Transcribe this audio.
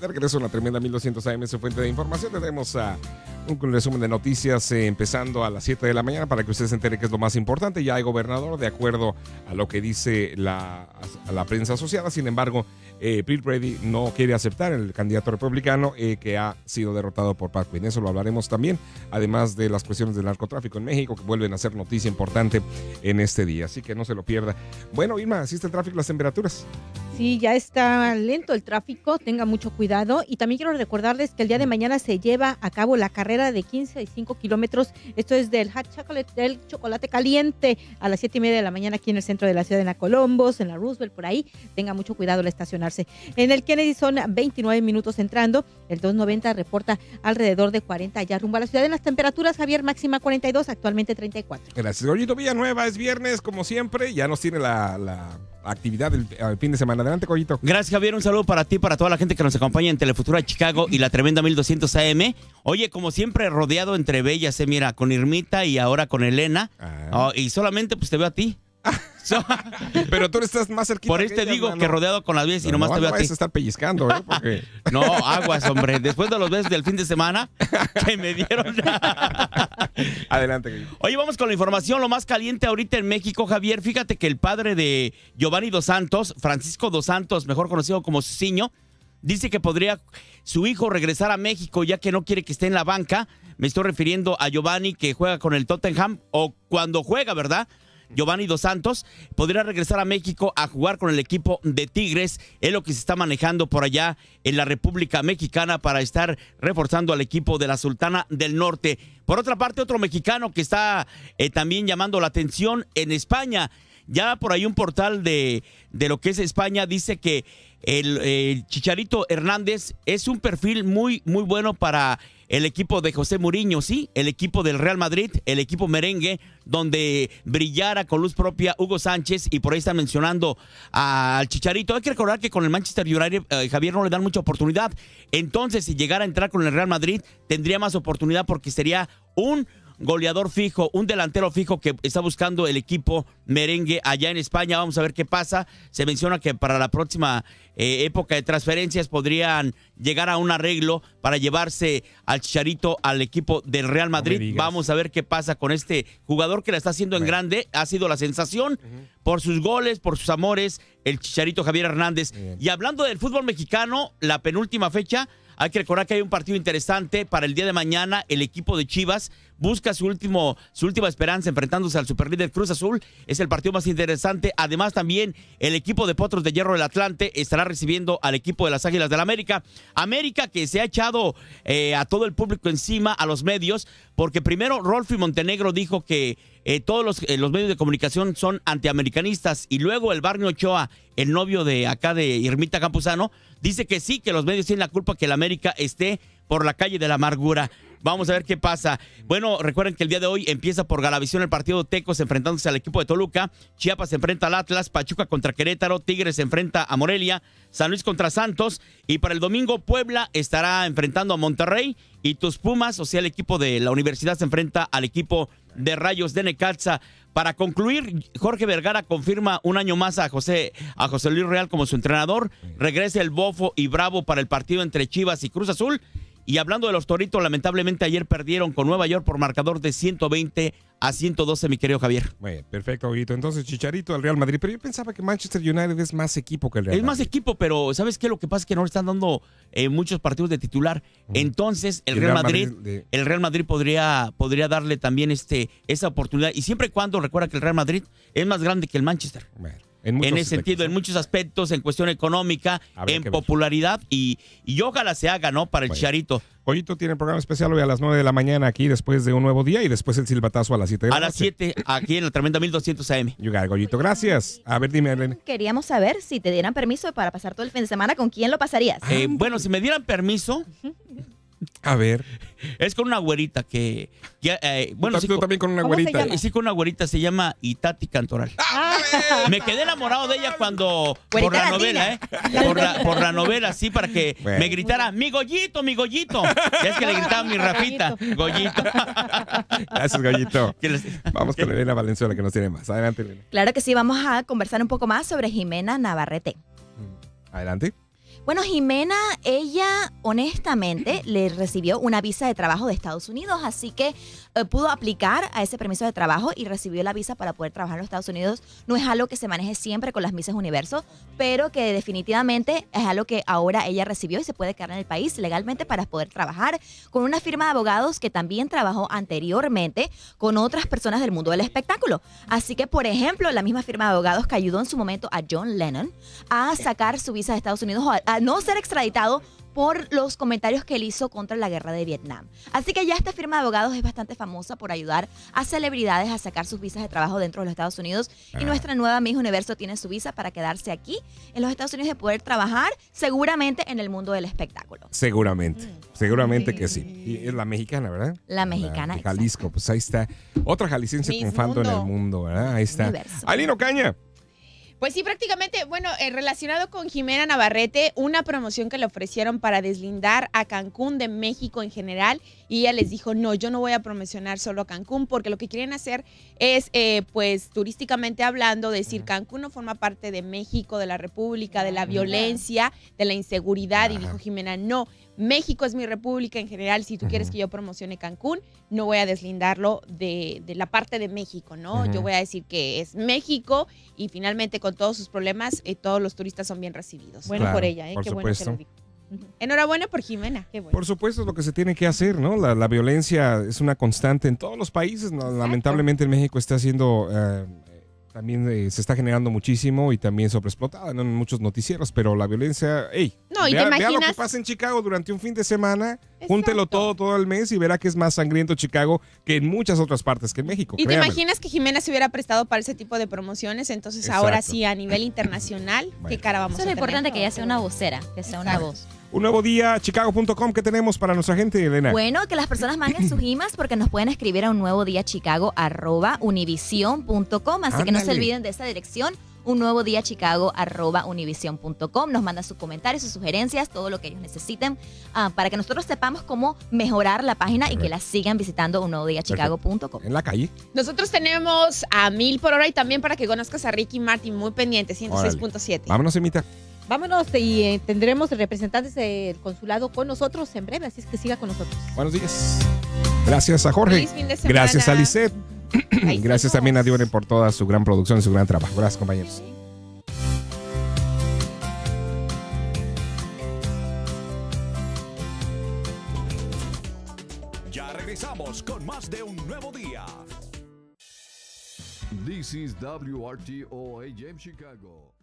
De regreso en la tremenda 1200 AM, su fuente de información. Tenemos un resumen de noticias empezando a las 7 de la mañana para que usted se entere que es lo más importante. Ya hay gobernador, de acuerdo a lo que dice la prensa asociada. Sin embargo, Bill Brady no quiere aceptar el candidato republicano que ha sido derrotado por Pat Quinn. Eso lo hablaremos también, además de las cuestiones del narcotráfico en México, que vuelven a ser noticia importante en este día. Así que no se lo pierda. Bueno, Irma, ¿así está el tráfico, las temperaturas? Sí, ya está lento el tráfico, tenga mucho cuidado. Y también quiero recordarles que el día de mañana se lleva a cabo la carrera de 15 y 5 kilómetros. Esto es del Hot Chocolate, del chocolate caliente, a las 7:30 de la mañana aquí en el centro de la ciudad, en la Columbus, en la Roosevelt, por ahí. Tenga mucho cuidado al estacionarse. En el Kennedy son 29 minutos entrando. El 290 reporta alrededor de 40 ya rumbo a la ciudad. En las temperaturas, Javier, máxima 42, actualmente 34. Gracias, Goyito Villanueva. Es viernes, como siempre. Ya nos tiene la actividad del fin de semana. Adelante, Goyito. Gracias, Javier. Un saludo para ti, para toda la gente que nos acompaña en Telefutura Chicago y la tremenda 1200 AM. Oye, como siempre, rodeado entre bellas, mira, con Irmita y ahora con Elena. Y solamente pues te veo a ti. Pero tú estás más cerquita. Por eso te digo que rodeado con las bellas y nomás te veo a ti. No vas a estar pellizcando, porque... No, aguas, hombre. Después de los besos del fin de semana que me dieron. Adelante, Goyito. Oye, vamos con la información. Lo más caliente ahorita en México, Javier. Fíjate que el padre de Giovanni Dos Santos, Francisco Dos Santos, mejor conocido como Ciño, dice que podría su hijo regresar a México ya que no quiere que esté en la banca. Me estoy refiriendo a Giovanni, que juega con el Tottenham, o cuando juega, ¿verdad? Giovanni Dos Santos podría regresar a México a jugar con el equipo de Tigres. Es lo que se está manejando por allá en la República Mexicana para estar reforzando al equipo de la Sultana del Norte. Por otra parte, otro mexicano que está también llamando la atención en España. Ya por ahí un portal de lo que es España dice que el Chicharito Hernández es un perfil muy, muy bueno para el equipo de José Mourinho, sí, el equipo del Real Madrid, el equipo merengue, donde brillara con luz propia Hugo Sánchez, y por ahí están mencionando al Chicharito. Hay que recordar que con el Manchester United, Javier, no le dan mucha oportunidad. Entonces, si llegara a entrar con el Real Madrid, tendría más oportunidad porque sería un goleador fijo, un delantero fijo que está buscando el equipo merengue allá en España. Vamos a ver qué pasa. Se menciona que para la próxima época de transferencias podrían llegar a un arreglo para llevarse al Chicharito al equipo del Real Madrid. Vamos a ver qué pasa con este jugador que la está haciendo en grande. Ha sido la sensación por sus goles, por sus amores, el Chicharito Javier Hernández. Y hablando del fútbol mexicano, la penúltima fecha, hay que recordar que hay un partido interesante para el día de mañana. El equipo de Chivas busca su última esperanza enfrentándose al superlíder Cruz Azul. Es el partido más interesante. Además, también el equipo de Potros de Hierro del Atlante estará recibiendo al equipo de las Águilas del América. América que se ha echado a todo el público encima, a los medios, porque primero Rolfi Montenegro dijo que todos los medios de comunicación son antiamericanistas, y luego el Barney Ochoa, el novio de acá de Irmita Campuzano, dice que sí, que los medios tienen la culpa que el América esté por la calle de la amargura. Vamos a ver qué pasa. Bueno, recuerden que el día de hoy empieza por Galavisión el partido de Tecos enfrentándose al equipo de Toluca. Chiapas se enfrenta al Atlas, Pachuca contra Querétaro, Tigres se enfrenta a Morelia, San Luis contra Santos, y para el domingo Puebla estará enfrentando a Monterrey, y tus Pumas, o sea, el equipo de la universidad, se enfrenta al equipo de Rayos de Necaxa. Para concluir, Jorge Vergara confirma un año más a José Luis Real como su entrenador. Regresa el Bofo y Bravo para el partido entre Chivas y Cruz Azul. Y hablando de los Toritos, lamentablemente ayer perdieron con Nueva York por marcador de 120-112, mi querido Javier. Bueno, perfecto, Guito. Entonces, Chicharito al Real Madrid. Pero yo pensaba que Manchester United es más equipo que el Real Madrid. Es más equipo, pero ¿sabes qué? Lo que pasa es que no le están dando muchos partidos de titular. Entonces, el Real Madrid podría darle también esa oportunidad. Y siempre y cuando recuerda que el Real Madrid es más grande que el Manchester. Bueno. En ese sentido, en muchos aspectos, en cuestión económica, en popularidad, y ojalá se haga, ¿no? Para el Chicharito. Goyito tiene programa especial hoy a las 9 de la mañana aquí, después de un nuevo día, y después el silbatazo a las 7 de la noche. A las 7, aquí en la tremenda 1200 AM. Goyito, gracias. A ver, dime, Elena. Queríamos saber si te dieran permiso para pasar todo el fin de semana, ¿con quién lo pasarías? Bueno, si me dieran permiso... A ver. Es con una güerita que bueno, sí, tú también con una güerita. Sí, con una güerita, se llama Itati Cantoral. Me quedé enamorado de ella cuando por la novela, por la novela, sí, para que me gritara, mi Goyito, mi Goyito. Ya es que le gritaba mi Rafita, Goyito. Gracias, Goyito. Vamos con Elena Valenzuela, que nos tiene más. Adelante, Elena. Claro que sí, vamos a conversar un poco más sobre Jimena Navarrete. Adelante. Bueno, Jimena, ella honestamente le recibió una visa de trabajo de Estados Unidos, así que pudo aplicar a ese permiso de trabajo y recibió la visa para poder trabajar en los Estados Unidos. No es algo que se maneje siempre con las Misses Universo, pero que definitivamente es algo que ahora ella recibió y se puede quedar en el país legalmente para poder trabajar con una firma de abogados que también trabajó anteriormente con otras personas del mundo del espectáculo. Así que, por ejemplo, la misma firma de abogados que ayudó en su momento a John Lennon a sacar su visa de Estados Unidos, a no ser extraditado por los comentarios que él hizo contra la guerra de Vietnam. Así que ya esta firma de abogados es bastante famosa por ayudar a celebridades a sacar sus visas de trabajo dentro de los Estados Unidos. Y nuestra nueva Miss Universo tiene su visa para quedarse aquí en los Estados Unidos y poder trabajar seguramente en el mundo del espectáculo. Seguramente que sí. Y es la mexicana, ¿verdad? La mexicana, de Jalisco, pues ahí está. Otra jalisciense triunfando en el mundo, ¿verdad? Ahí está. Universo. Ailín Ocaña. Pues sí, prácticamente, bueno, relacionado con Jimena Navarrete, una promoción que le ofrecieron para deslindar a Cancún de México en general, y ella les dijo, no, yo no voy a promocionar solo a Cancún, porque lo que quieren hacer es, pues, turísticamente hablando, decir, Cancún no forma parte de México, de la República, de la violencia, de la inseguridad, y dijo Jimena, no, México es mi república en general, si tú quieres que yo promocione Cancún, no voy a deslindarlo de la parte de México, ¿no? Yo voy a decir que es México y finalmente con todos sus problemas, todos los turistas son bien recibidos. Bueno, Claro, por ella, por qué bueno que supuesto. lo dijo. Enhorabuena por Jimena. Qué bueno. Por supuesto, es lo que se tiene que hacer, ¿no? La violencia es una constante en todos los países. ¿No? Lamentablemente en México está haciendo, también se está generando muchísimo y también sobreexplotada, ¿no? En muchos noticieros, pero la violencia, hey, No, y te vea lo que imaginas- pasa en Chicago durante un fin de semana, Exacto. júntelo todo el mes y verá que es más sangriento Chicago que en muchas otras partes que en México. Y te créamelo. imaginas que Jimena se hubiera prestado para ese tipo de promociones, entonces Exacto. ahora sí a nivel internacional, ¿qué Bueno. cara vamos Eso es a lo tener? importante, que ella sea una vocera, que sea una voz. Un nuevo día, chicago.com, ¿qué tenemos para nuestra gente, Elena? Bueno, que las personas manden sus emails porque nos pueden escribir a un nuevo día chicago@univision.com. Así que no se Ándale. olviden de esa dirección, un nuevo día chicago@univision.com. Nos mandan sus comentarios, sus sugerencias, todo lo que ellos necesiten para que nosotros sepamos cómo mejorar la página y que la sigan visitando un nuevo día chicago.com. En la calle. Nosotros tenemos a 1000 por hora y también para que conozcas a Ricky Martin, muy pendiente, 106.7. Vámonos, Emita. Vámonos y tendremos representantes del consulado con nosotros en breve, así es que siga con nosotros. Buenos días. Gracias a Jorge. Feliz fin de semana. Gracias a Lisette. Ahí Gracias estamos. también a Dione por toda su gran producción y su gran trabajo. Gracias, compañeros. Ya regresamos con más de Un Nuevo Día. This is WRTO AM Chicago.